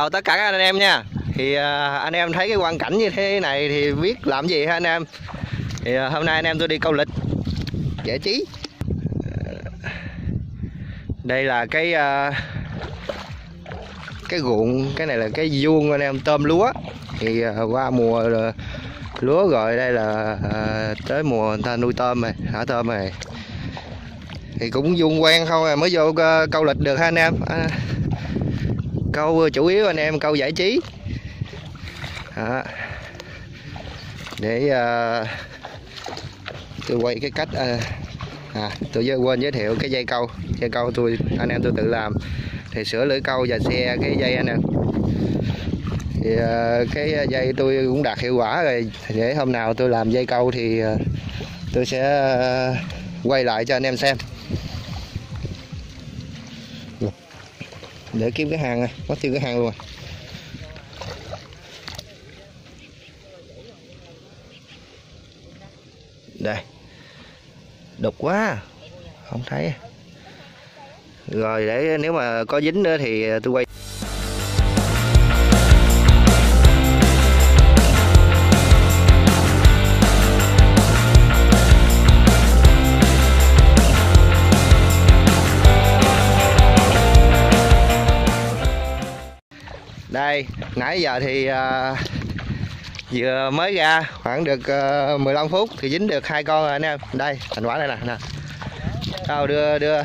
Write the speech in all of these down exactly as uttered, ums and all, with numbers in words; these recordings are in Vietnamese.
chào tất cả các anh em nha. Thì uh, anh em thấy cái quang cảnh như thế này thì biết làm gì ha anh em. Thì uh, hôm nay anh em tôi đi câu lịch giải trí. Uh, đây là cái uh, cái ruộng, cái này là cái vuông anh em tôm lúa. Thì uh, qua mùa uh, lúa rồi, đây là uh, tới mùa người ta nuôi tôm rồi, thả tôm rồi. Thì cũng vuông quen không à, mới vô uh, câu lịch được ha anh em. Uh, câu chủ yếu anh em câu giải trí. Đó. Để uh, tôi quay cái cách uh, à tôi quên giới thiệu cái dây câu. Dây câu tôi anh em tôi tự làm. Thì sửa lưỡi câu và xe cái dây anh em. Thì uh, cái dây tôi cũng đạt hiệu quả rồi. Để hôm nào tôi làm dây câu thì uh, tôi sẽ uh, quay lại cho anh em xem. Để kiếm cái hang này, mất tiêu cái hang luôn rồi. Đây, đục quá, không thấy. Rồi để nếu mà có dính nữa thì tôi quay. Đây, nãy giờ thì uh, vừa mới ra khoảng được uh, mười lăm phút thì dính được hai con rồi anh em. Đây, thành quả đây nè, nè. Đâu đưa đưa.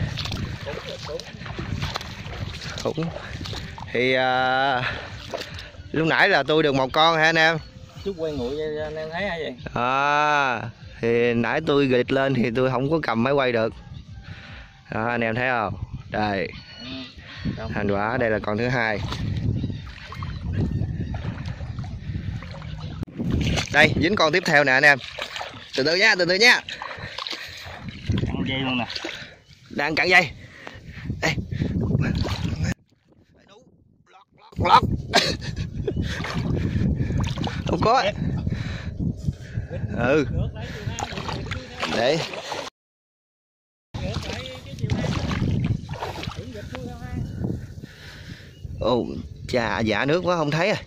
Cũng thì uh, lúc nãy là tôi được một con hả anh em? Chút quay nguội anh em thấy hay vậy? À, thì nãy tôi gịch lên thì tôi không có cầm máy quay được. Đó, anh em thấy không? Đây. Ừ, thành quả đây là con thứ hai. Đây, dính con tiếp theo nè anh em. Từ từ nha, từ từ nha. Căng dây luôn nè. Đang căng dây. Đây. Lót. Không có. Ừ. Để. Ồ, chà, dạ nước quá không thấy à.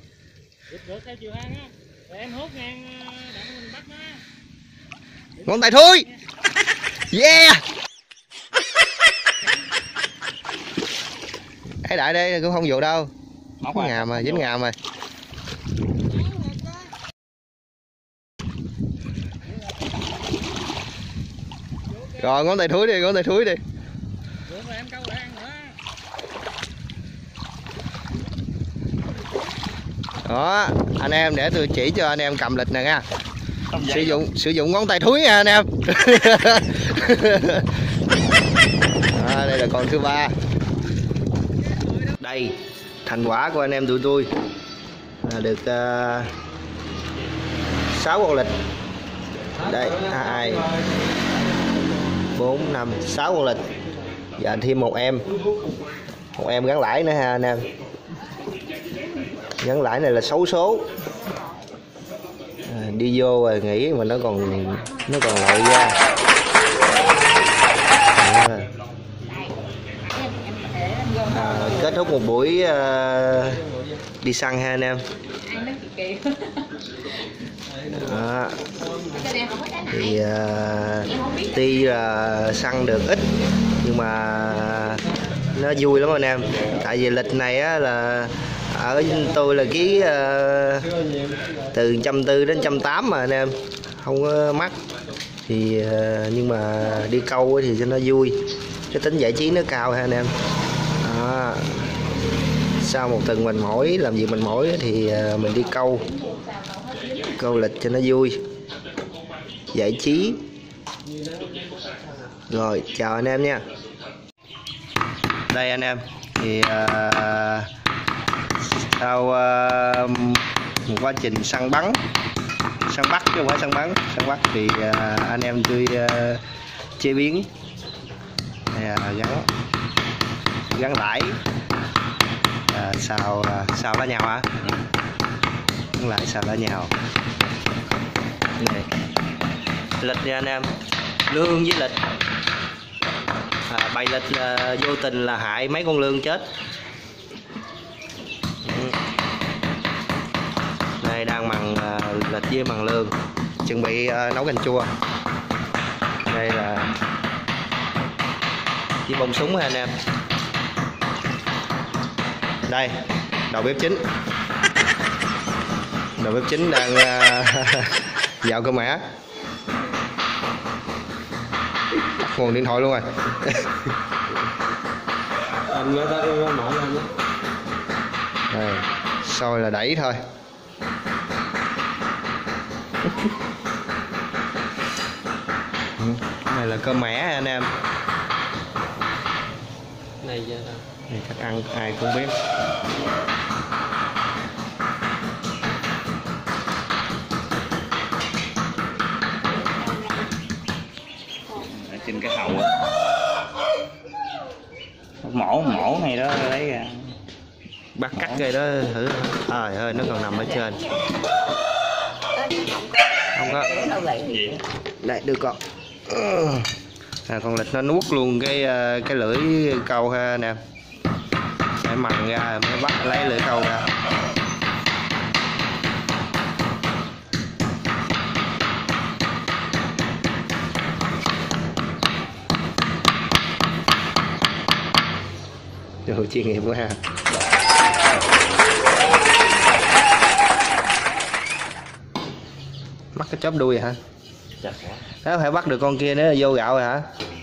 Em hút ngang đặng bắt nó. Ngón tay thui. Yeah. Cái đại đây cũng không vụ đâu. Dính ngàm mà, dính ngàm rồi. Rồi ngón tay thúi đi, ngón tay thúi đi. Đó, anh em để tôi chỉ cho anh em cầm lịch nè nha. Sử dụng sử dụng ngón tay thúi nha anh em. À, đây là con thứ ba. Đây, thành quả của anh em tụi tôi là được uh, sáu con lịch. Đây, hai, bốn, năm, sáu con lịch. Và thêm một em. Một em gắn lãi nữa ha anh em. Gắn lãi này là xấu số. À, đi vô rồi nghỉ mà nó còn nó còn lội ra. À. À, kết thúc một buổi uh, đi săn ha anh em. À, thì uh, tuy là săn được ít nhưng mà nó vui lắm anh em. Tại vì lịch này á, là ở tôi là ký uh, từ một trăm tư đến một trăm tám mà anh em, không có mắc. Thì uh, nhưng mà đi câu thì cho nó vui, cái tính giải trí nó cao ha anh em. Đó. Sau một tuần mình mỏi làm việc mình mỏi thì uh, mình đi câu câu lịch cho nó vui, giải trí. Rồi chào anh em nha. Đây anh em thì uh, sau uh, một quá trình săn bắn săn bắt chứ không phải săn bắn săn bắt thì uh, anh em tôi uh, chế biến uh, gắn gắn lãi uh, xào uh, xào lá nhào hả? Gắn lãi xào lá nhào này. Lịch nha anh em, lương với lịch. À, bày lịch là vô tình là hại mấy con lương chết. lịch với măng lương, chuẩn bị uh, nấu canh chua. Đây là với bông súng ha anh em. Đây đầu bếp chính, đầu bếp chính đang uh, dạo cơ mã, nguồn điện thoại luôn rồi. Đây, xôi là đẩy thôi. Này là cơm mẻ anh em. Này giờ Này chắc ăn ai cũng biết. ở trên cái hậu á, mổ mổ này đó lấy ra Bắt cắt cây đó thử. Trời ơi nó còn nằm ở trên. Không có. Đây được con. À, con lịch nó nuốt luôn cái cái lưỡi câu ha anh em. Phải mằn ra mới bắt lấy lưỡi câu ra. Đồ chuyên nghiệp quá ha. Bắt cái chóp đuôi hả? chặt quá. Đó phải bắt được con kia nữa là vô gạo rồi hả?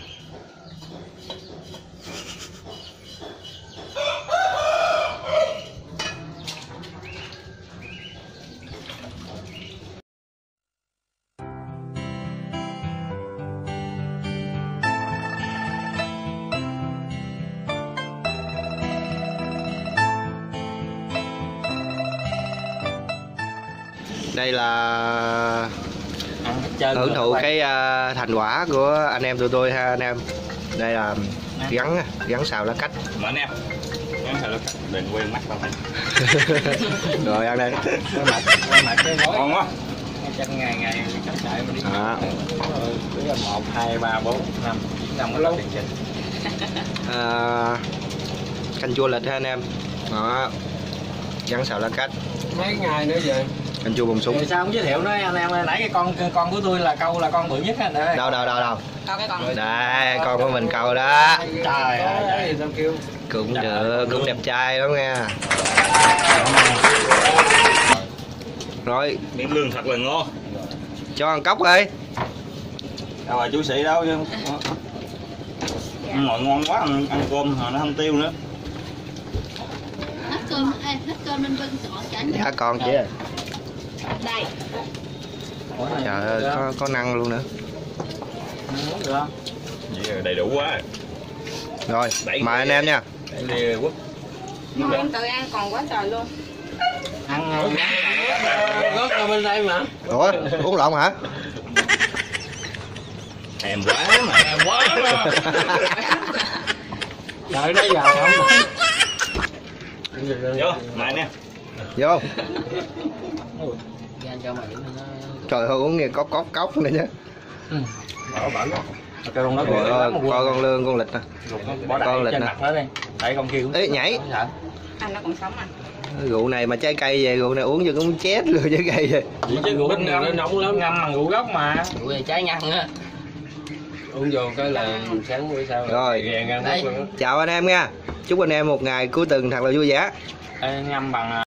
Đây là hưởng thụ cái uh, thành quả của anh em tụi tôi ha anh em. Đây là gắn gắn xào lá cách. Mở anh em gắn xào lá cách, đừng quên mắt tao. Rồi ăn đây. Ngon quá. Chân ngày ngày cách chạy mà đi. À. Cứ là một hai ba bốn năm chín năm là tiền trình. À, canh chua lịch ha anh em. Đó. Gắn xào lá cách. Mấy ngày nữa về. Canh chua bông súng. Rồi sao không giới thiệu nữa anh em, nãy cái con con của tôi là câu là con bự nhất anh ơi. Đâu đâu đâu đâu. Câu cái con. Đây con của mình câu đó. Trời ơi sao kêu. Cũng được, cũng đẹp trai lắm nha. Rồi Miếng lương thật là ngon. cho ăn cốc đi. Đâu rồi chú sĩ đâu chứ. Ngồi ngon quá, ăn, ăn cơm mà nó không tiêu nữa. Hết cơm, ê, hết cơm nên Vân chọn cho anh. Dạ con chị ơi. Đây. Trời ơi có, có năng luôn nữa. Được không? Vậy là đầy đủ quá. Rồi mời anh em nha. Đây quốc. Không, em tự ăn còn quá trời luôn. Ăn rớt ra bên đây mà. Ủa uống lộn hả? Thèm quá mà. Thèm quá mà. Đợi nó vào không? Vô, mời anh em. Vô. Trời ơi uống nghe cốc cốc cốc này chứ. Bỏ bẩn. Con nó Trời ơi, coi con lương con lịch nè. Con lịch nè. Tại con kia cũng. Ê nhảy. Anh nó còn sống à. Rượu này mà trái cây về, rượu này uống vô cũng chết luôn trái cây về. Vậy chứ rượu nó nóng lắm, ngâm bằng rượu gốc mà. Rượu này trái nhăn á. Uống vô cái là sáng buổi sau. Rồi. Đây. Chào anh em nha. Chúc anh em một ngày cuối tuần thật là vui vẻ. Ê, ngâm bằng